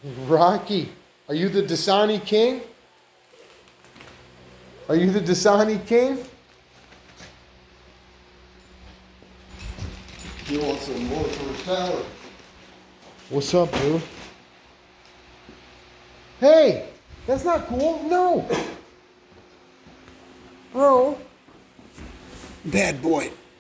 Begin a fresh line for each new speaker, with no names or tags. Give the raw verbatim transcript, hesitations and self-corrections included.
Rocky, are you the Dasani king? Are you the Dasani king?
He wants some more for his salad.
What's up, dude? Hey, that's not cool. No. Oh.
Bad boy.